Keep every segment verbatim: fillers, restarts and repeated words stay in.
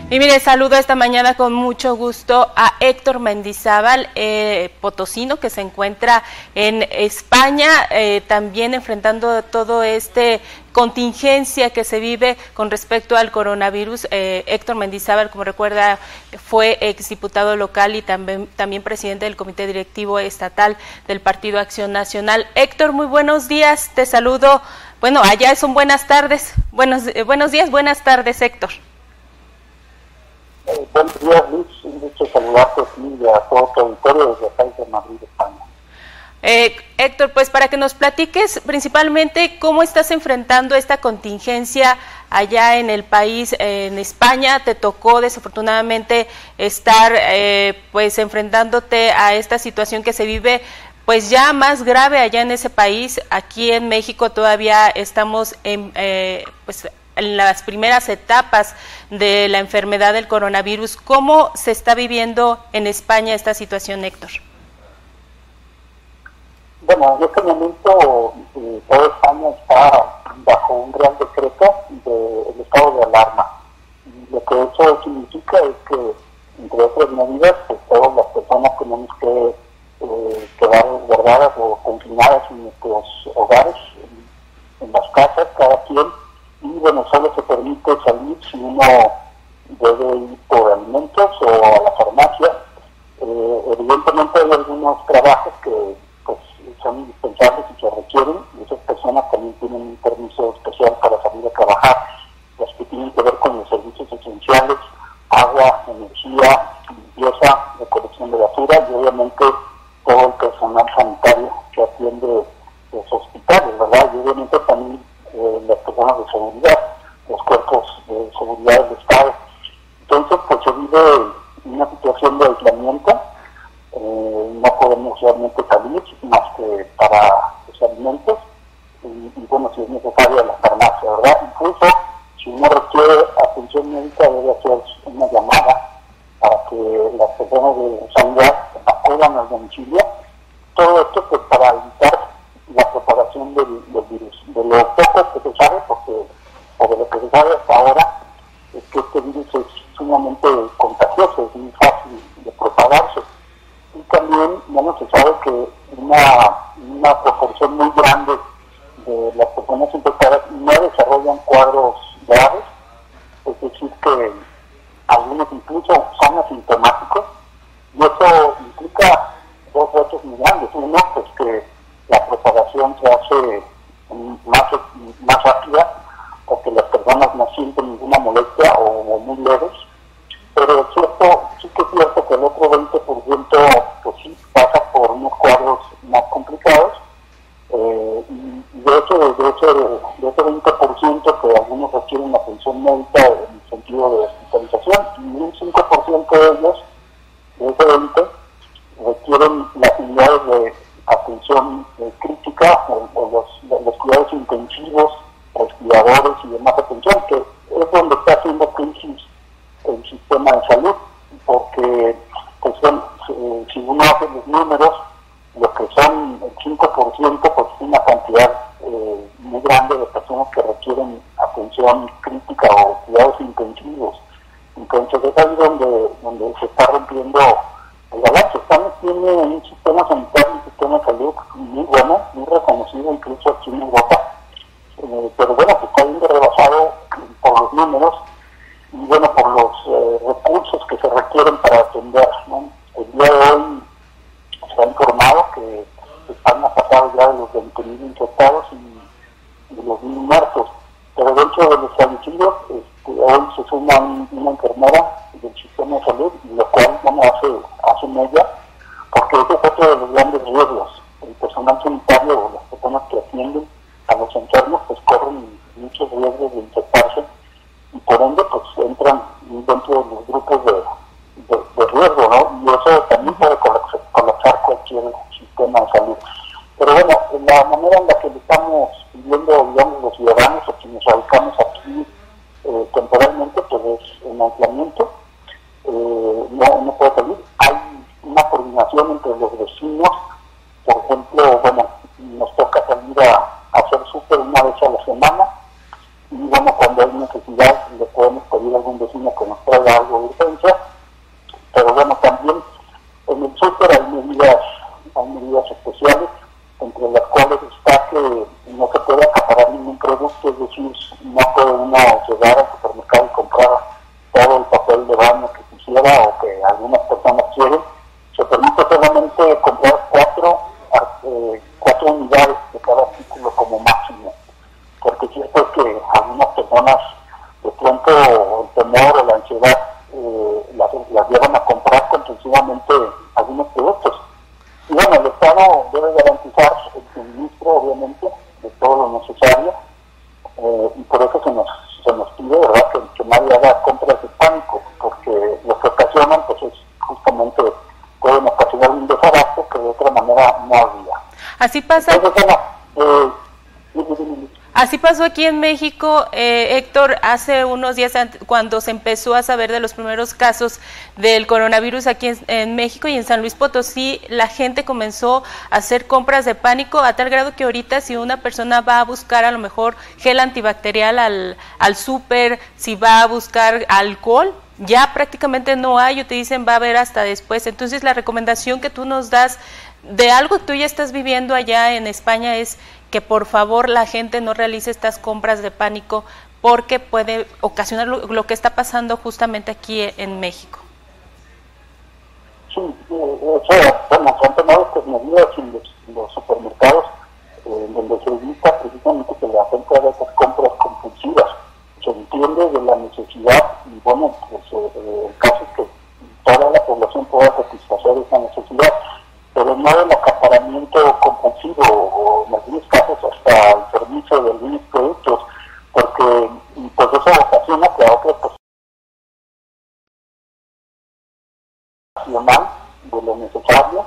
Y mire, saludo esta mañana con mucho gusto a Héctor Mendizábal, eh, potosino, que se encuentra en España, eh, también enfrentando todo este contingencia que se vive con respecto al coronavirus. Eh, Héctor Mendizábal, como recuerda, fue exdiputado local y también, también presidente del Comité Directivo Estatal del Partido Acción Nacional. Héctor, muy buenos días, te saludo. Bueno, allá son buenas tardes. Buenos, eh, buenos días, buenas tardes, Héctor. Eh, buenos días, Luis. Un gusto saludarte aquí y a todo tu auditorio desde acá de Madrid, España. Eh, Héctor, pues para que nos platiques principalmente cómo estás enfrentando esta contingencia allá en el país, eh, en España. Te tocó desafortunadamente estar eh, pues enfrentándote a esta situación que se vive pues ya más grave allá en ese país. Aquí en México todavía estamos en eh, pues en las primeras etapas de la enfermedad del coronavirus. ¿Cómo se está viviendo en España esta situación, Héctor? Bueno, en este momento eh, toda España está bajo un real decreto del estado de alarma. Y lo que eso significa es que, entre otras medidas, pues todas las personas tenemos que eh, quedar guardadas o confinadas en nuestros hogares, en, en las casas, cada quien. Y bueno, solo se permite salir si uno debe ir por alimentos o a la farmacia. Eh, evidentemente hay algunos trabajos que pues son indispensables y que requieren, y esas personas también tienen un permiso especial para salir a trabajar, las que tienen que ver con los servicios esenciales, agua, energía, limpieza, recolección de basura y obviamente todo el personal sanitario que atiende los hospitales, ¿verdad? Y obviamente también Eh, las personas de seguridad, los cuerpos de seguridad del Estado. Entonces, pues se vive una situación de aislamiento, eh, no podemos realmente salir más que para los alimentos y, y bueno, si es necesario a la farmacia, ¿verdad? Incluso, si uno requiere atención médica, debe hacer una llamada para que las personas de sanidad acudan al domicilio. Todo esto pues para evitar la propagación del, del virus. De lo poco que se sabe, porque o de lo que se sabe hasta ahora, es que este virus es sumamente contagioso, es muy fácil de propagarse. Y también, bueno, se sabe que una, una proporción muy grande de las personas infectadas no desarrollan cuadros graves, es decir, que algunos incluso son asintomáticos, y eso implica dos retos muy grandes. Uno, pues que la propagación se hace más, más rápida porque las personas no sienten ninguna molestia o, o muy leves, pero es cierto, sí que es cierto que el otro veinte por ciento pues sí pasa por unos cuadros más complicados, eh, y de hecho de ese, de ese veinte por ciento que algunos requieren atención médica en el sentido de hospitalización, y un cinco por ciento de ellos, de ese veinte por ciento, requieren las unidades de atención eh, crítica o, o los, los cuidados intensivos, respiradores y demás atención, que es donde está haciendo crisis el sistema de salud, porque pues, bueno, eh, si uno hace los números, lo que son el cinco por ciento, pues es una cantidad eh, muy grande de personas que requieren atención crítica o cuidados intensivos. Entonces es ahí donde, donde se está rompiendo el balance. España tiene un sistema sanitario, un sistema de salud muy bueno, muy reconocido incluso aquí en Europa, eh, pero bueno, que está bien rebasado por los números y bueno, por los eh, recursos que se requieren para atender, ¿no? El día de hoy se ha informado que España ha pasado ya de los veinte mil infectados y, y los mil muertos, pero dentro de los fallecidos este, hoy se suma un, una enfermera del sistema de salud, lo cual bueno, hace, hace mella, porque ese es otro de los grandes riesgos. El personal sanitario o las personas que atienden a los enfermos pues corren muchos riesgos de infectarse y por ende pues entran dentro de los grupos de, de, de riesgo, ¿no? Y eso también puede colapsar, colapsar cualquier sistema de salud. Pero bueno, la manera en la que lo estamos viviendo, digamos, los ciudadanos o quienes radicamos aquí eh, temporalmente, pues es un aislamiento. Eh, no, no puede salir. Hay una coordinación entre los vecinos. Por ejemplo, bueno, nos toca salir a, a hacer súper una vez a la semana. podemos pedir a algún vecino que nos traiga algo de urgencia, pero bueno, también en el súper hay medidas, hay medidas especiales, entre las cuales está que no se puede acaparar ningún producto, es decir, no puede uno llegar al supermercado y comprar todo el papel de baño que quisiera o que algunas personas quieren. Se permite solamente comprar cuatro, eh, cuatro unidades de cada artículo como máximo, porque es cierto que algunas personas de pronto el temor o la ansiedad eh, las, las llevan a comprar compulsivamente algunos productos. Y bueno, el Estado debe garantizar el suministro, obviamente, de todo lo necesario, eh, y por eso se nos, se nos pide, ¿verdad?, que, que nadie haga compras de pánico, porque lo que ocasionan, pues es justamente, pueden ocasionar un desabasto que de otra manera no habría. Así pasa. Entonces, bueno, eh, dime, dime, dime. Así pasó aquí en México, eh, Héctor, hace unos días cuando se empezó a saber de los primeros casos del coronavirus aquí en, en México y en San Luis Potosí, la gente comenzó a hacer compras de pánico a tal grado que ahorita si una persona va a buscar a lo mejor gel antibacterial al, al súper, si va a buscar alcohol, ya prácticamente no hay, o te dicen va a haber hasta después. Entonces la recomendación que tú nos das de algo que tú ya estás viviendo allá en España es que por favor la gente no realice estas compras de pánico porque puede ocasionar lo, lo que está pasando justamente aquí en México. Sí, eh, eso, bueno, se han tomado estas medidas en los, en los supermercados, eh, donde se evita precisamente que la gente haga esas compras compulsivas. Se entiende de la necesidad y bueno, pues eh, el caso es que toda la población pueda satisfacer esa necesidad, pero no el acaparamiento compulsivo o en algunos casos hasta el servicio de algunos productos, porque pues eso ocasiona que a otras personas de lo necesario,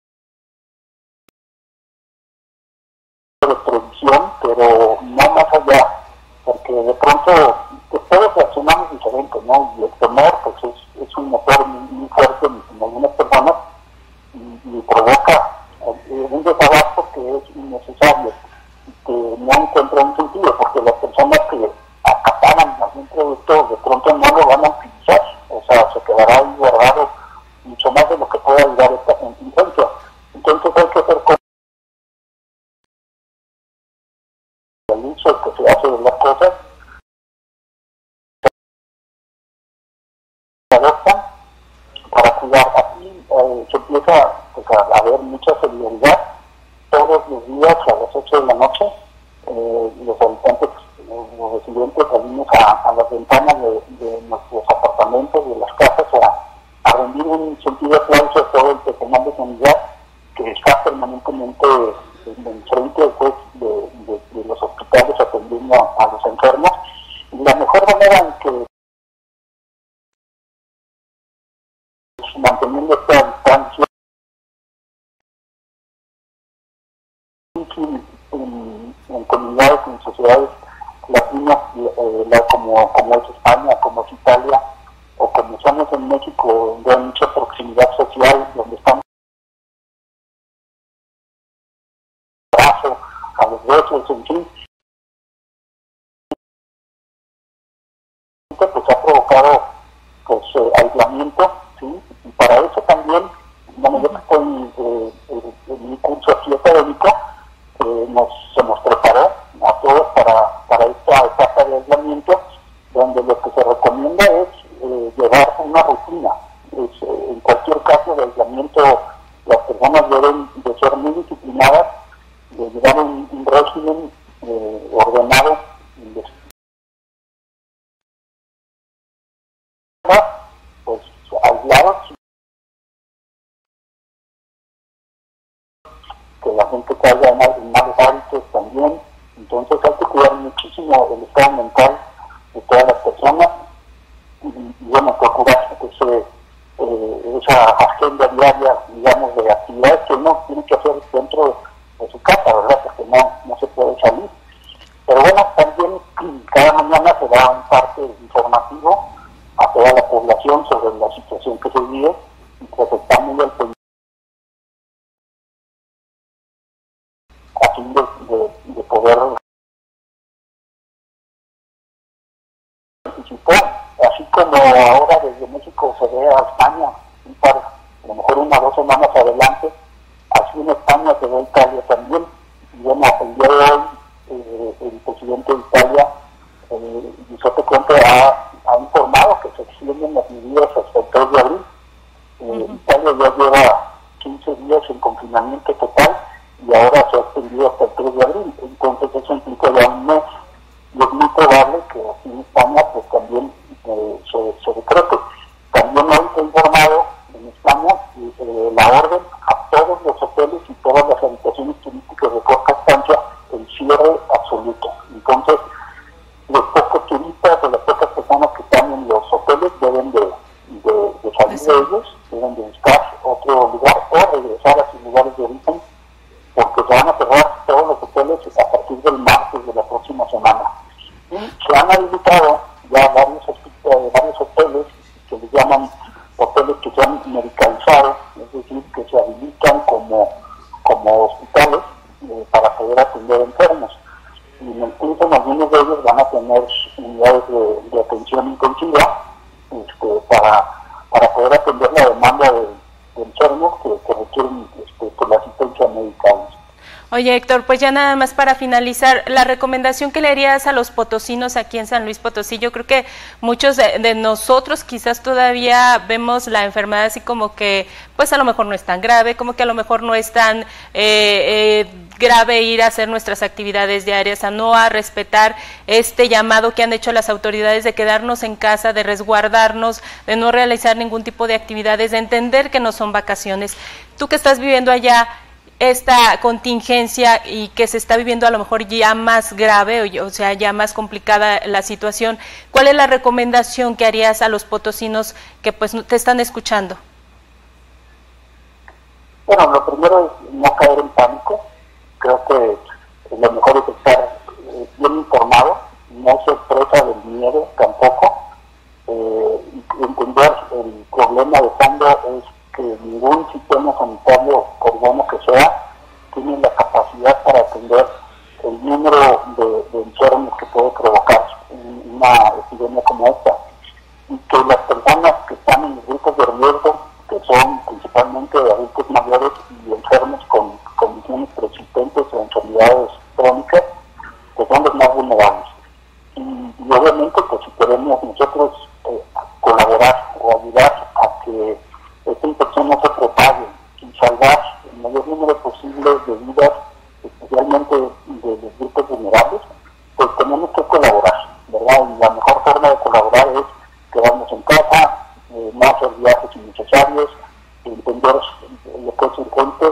de previsión, pero no más allá, porque de pronto pues, todos reaccionamos diferente, ¿no? Y el temor pues es, es un motor muy, muy fuerte en, en algunas personas y, y provoca eh, un desabasto que es innecesario y que no encuentra un sentido, porque las personas que acaparan algún producto de pronto no lo van a utilizar, o sea, se quedará ahí guardado mucho más de lo que pueda ayudar esta contingencia. Entonces hay que hacer con el uso que se hace de las cosas, se adoptan para cuidar. Aquí eh, se empieza pues, a haber mucha solidaridad. Todos los días a las ocho de la noche eh, los habitantes, los residentes salimos a, a las ventanas de, de nuestros apartamentos, de las casas, a, a rendir un sentido de aplauso a todo el personal de sanidad que está permanentemente en frente pues, de, de, de los hospitales atendiendo a, a los enfermos. Y la mejor manera en que manteniendo esta distancia en, en, en comunidades, en sociedades latinas eh, la, como, como es España, como es Italia o como somos en México, donde hay mucha proximidad social, donde estamos abrazo, a los besos, en fin, pues ha provocado pues eh, aislamiento, ¿sí? Y para eso también, bueno, yo que estoy eh, eh, en mi curso aquí académico, eh, nos, se nos preparó a todos para, para esta etapa de aislamiento, donde lo que se recomienda es eh, llevar una rutina. Es, eh, en cualquier caso de aislamiento, las personas deben de ser muy disciplinadas, de llevar un, un régimen eh, ordenado, de, pues aislados, que la gente caiga en malos hábitos también. Entonces hay que cuidar muchísimo el estado mental de todas las personas y, y bueno, procurar pues, eh, eh, esa agenda diaria, digamos, de actividades que uno tiene que hacer dentro de su casa, ¿verdad? Porque no, no se puede salir. Pero bueno, también cada mañana se da un parte informativo a toda la población sobre la situación que se vive y pues está muy al pendiente a fin de, de, de poder participar como ahora desde México se ve a España, un par, a lo mejor una o dos semanas adelante, así en España se ve a Italia también. Y bueno, el día de hoy, eh, el presidente de Italia, eh, Giuseppe Conte, ha, ha informado que se extienden las medidas hasta el tres de abril. Eh, uh-huh. Italia ya lleva quince días en confinamiento total y ahora se ha extendido hasta el tres de abril. Entonces eso implica ya un mes. Y es muy probable que aquí en España pues también eh, se, se decrete. También hoy se ha informado en España eh, la orden a todos los hoteles y todas las habitaciones turísticas de corta estancia, el cierre absoluto. Entonces, los pocos turistas o las pocas personas que están en los hoteles deben de, de, de salir sí. de ellos, deben de buscar otro lugar o regresar a sus lugares de origen, porque se van a cerrar todos los hoteles a partir del martes de la próxima semana. Y se han habilitado ya varios, eh, varios hoteles que les llaman hoteles que se han medicalizado, es decir, que se habilitan como, como hospitales eh, para poder atender enfermos. Y incluso algunos de ellos van a tener unidades de, de atención intensiva este, para, para poder atender la demanda de, de enfermos que, que requieren este, pues, la asistencia médica. Oye, Héctor, pues ya nada más para finalizar, la recomendación que le harías a los potosinos aquí en San Luis Potosí. Yo creo que muchos de, de nosotros quizás todavía vemos la enfermedad así como que, pues a lo mejor no es tan grave, como que a lo mejor no es tan eh, eh, grave ir a hacer nuestras actividades diarias, a no a respetar este llamado que han hecho las autoridades de quedarnos en casa, de resguardarnos, de no realizar ningún tipo de actividades, de entender que no son vacaciones. Tú que estás viviendo allá esta contingencia y que se está viviendo a lo mejor ya más grave, o sea, ya más complicada la situación, ¿cuál es la recomendación que harías a los potosinos que pues te están escuchando? Bueno, lo primero es no caer en pánico. Creo que lo mejor es estar eh, bien informado, no ser presa del miedo tampoco, eh, y entender el problema de fondo es que ningún sistema sanitario, por bueno que sea, tiene la capacidad para atender el número de, de enfermos que puede provocar una epidemia como esta. Y que las personas que están en los grupos de riesgo, que son principalmente adultos mayores y enfermos con condiciones persistentes o enfermedades crónicas, que son los más vulnerables. Y, y obviamente, pues si queremos nosotros eh, colaborar o ayudar a que esta infección no se propague y salvar el mayor número posible de vidas, especialmente de los grupos vulnerables, pues tenemos que colaborar, ¿verdad? Y la mejor forma de colaborar es quedarnos en casa, eh, no hacer viajes innecesarios, entender lo que es urgente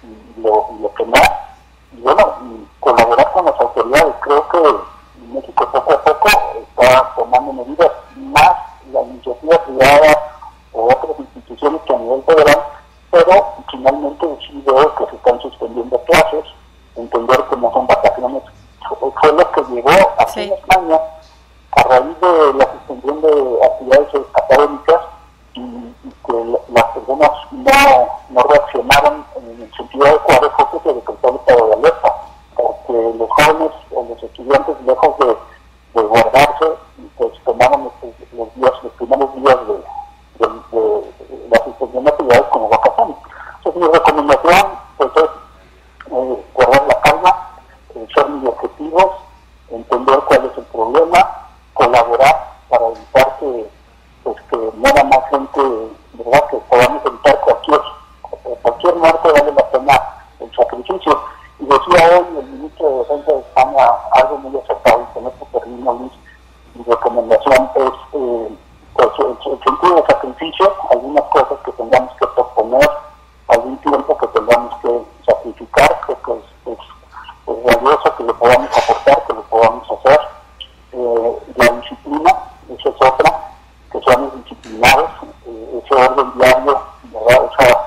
y lo, y lo que no. Y bueno, y colaborar con las autoridades. Creo que México poco a poco está tomando medidas, más la iniciativa privada o otras instituciones que a nivel federal, pero finalmente sí veo que se están suspendiendo clases, entender que no son vacaciones. Fue lo que llegó aquí sí. en España a raíz de la suspensión de actividades académicas y, y que las personas no, no reaccionaron en el sentido adecuado, fue que se decretó el estado de alerta, porque los jóvenes o los estudiantes, lejos de, de guardarse, pues tomaron los, los, días, los primeros días de, de, de, de la suspensión de actividades como vacaciones. Entonces mi recomendación pues, es eh, guardar la calma, eh, ser muy objetivos, entender cuál es el problema, colaborar para evitar que, pues, que muera más gente, ¿verdad? Que podamos evitar cualquier, cualquier muerte, vale la pena el sacrificio. Y decía hoy el ministro de Defensa de España algo muy acertado, y con esto termino, Luis. Mi recomendación es eh, pues, el, el sentido de sacrificio, algunas cosas que tengamos que posponer, algún tiempo que tengamos que sacrificar, creo que es, es, es valioso que lo podamos aportar, que lo podamos hacer. Eh, la disciplina, esa es otra, que seamos disciplinados, eh, ese orden diario, ¿verdad? Esa,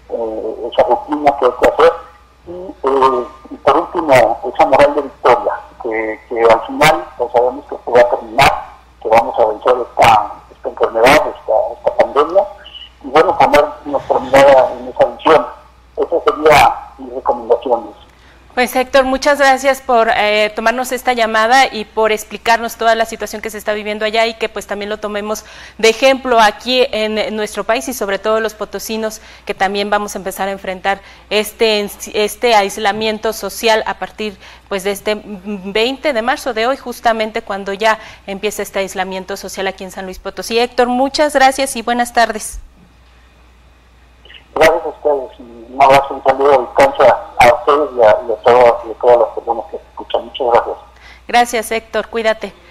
eh, esa rutina que hay que hacer. Y, eh, y por último, esa moral de victoria, que, que al final pues sabemos que esto va a terminar, que vamos a vencer esta, esta enfermedad, esta, esta pandemia, y bueno, poner nuestro Pues Héctor, muchas gracias por eh, tomarnos esta llamada y por explicarnos toda la situación que se está viviendo allá y que pues también lo tomemos de ejemplo aquí en, en nuestro país y sobre todo los potosinos, que también vamos a empezar a enfrentar este, este aislamiento social a partir pues de este veinte de marzo de hoy, justamente cuando ya empieza este aislamiento social aquí en San Luis Potosí. Héctor, muchas gracias y buenas tardes. Gracias a ustedes y un abrazo, un saludo a distancia a ustedes y a, y a, todos, y a todas las personas que escuchan. Muchas gracias. Gracias, Héctor, cuídate.